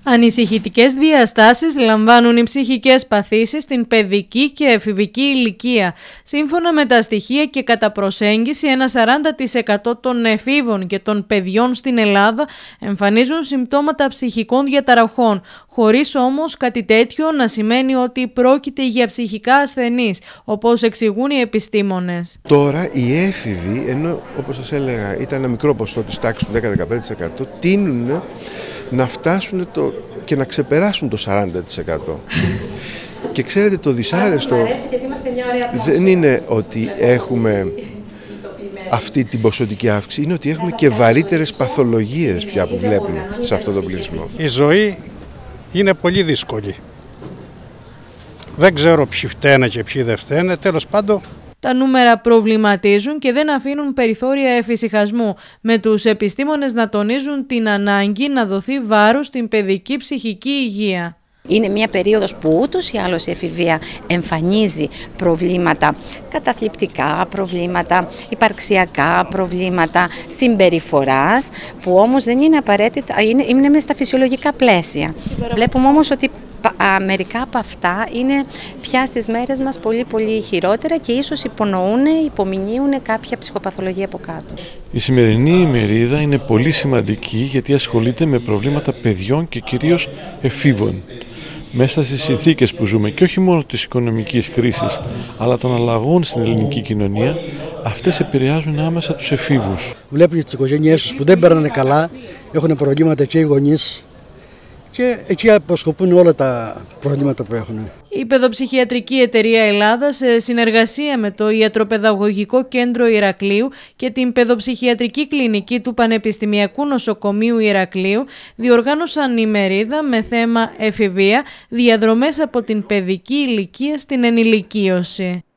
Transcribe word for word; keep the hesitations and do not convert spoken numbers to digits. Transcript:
Ανησυχητικές διαστάσεις λαμβάνουν οι ψυχικές παθήσεις στην παιδική και εφηβική ηλικία. Σύμφωνα με τα στοιχεία και κατά προσέγγιση, ένα σαράντα τοις εκατό των εφήβων και των παιδιών στην Ελλάδα εμφανίζουν συμπτώματα ψυχικών διαταραχών, χωρίς όμως κάτι τέτοιο να σημαίνει ότι πρόκειται για ψυχικά ασθενείς, όπως εξηγούν οι επιστήμονες. Τώρα οι έφηβοι, ενώ όπως σας έλεγα ήταν ένα μικρό ποσοστό της τάξης του δέκα με δεκαπέντε τοις εκατό, τείνουν να φτάσουν το, και να ξεπεράσουν το σαράντα τοις εκατό. Και ξέρετε, το δυσάρεστο δεν είναι ότι έχουμε αυτή την ποσοτική αύξηση, είναι ότι έχουμε και βαρύτερες παθολογίες πια που βλέπουμε σε αυτό το πληθυσμό. Η ζωή είναι πολύ δύσκολη. Δεν ξέρω ποιοι φταίνε και ποιοι δεν φταίνε, τέλος πάντων. Τα νούμερα προβληματίζουν και δεν αφήνουν περιθώρια εφησυχασμού, με τους επιστήμονες να τονίζουν την ανάγκη να δοθεί βάρος στην παιδική ψυχική υγεία. Είναι μια περίοδος που ούτως ή άλλως η εφηβεία εμφανίζει προβλήματα καταθλιπτικά, προβλήματα υπαρξιακά, προβλήματα συμπεριφοράς, που όμως δεν είναι απαραίτητα, είναι, είναι μέσα στα φυσιολογικά πλαίσια. Βλέπουμε όμως ότι μερικά από αυτά είναι πια στις μέρες μας πολύ πολύ χειρότερα και ίσως υπονοούν, υπομεινύουν κάποια ψυχοπαθολογία από κάτω. Η σημερινή ημερίδα είναι πολύ σημαντική γιατί ασχολείται με προβλήματα παιδιών και κυρίως εφήβων. Μέσα στις συνθήκες που ζούμε και όχι μόνο της οικονομικής κρίσης αλλά των αλλαγών στην ελληνική κοινωνία, αυτές επηρεάζουν άμεσα τους εφήβους. Βλέπουν τις οικογένειές τους που δεν περνάνε καλά, έχουν προβλήματα και οι γονείς και εκεί αποσκοπούν όλα τα προβλήματα που έχουν. Η Παιδοψυχιατρική Εταιρεία Ελλάδα, σε συνεργασία με το Ιατροπαιδαγωγικό Κέντρο Ηρακλείου και την Παιδοψυχιατρική Κλινική του Πανεπιστημιακού Νοσοκομείου Ηρακλείου, διοργάνωσαν ημερίδα με θέμα εφηβεία, διαδρομές από την παιδική ηλικία στην ενηλικίωση.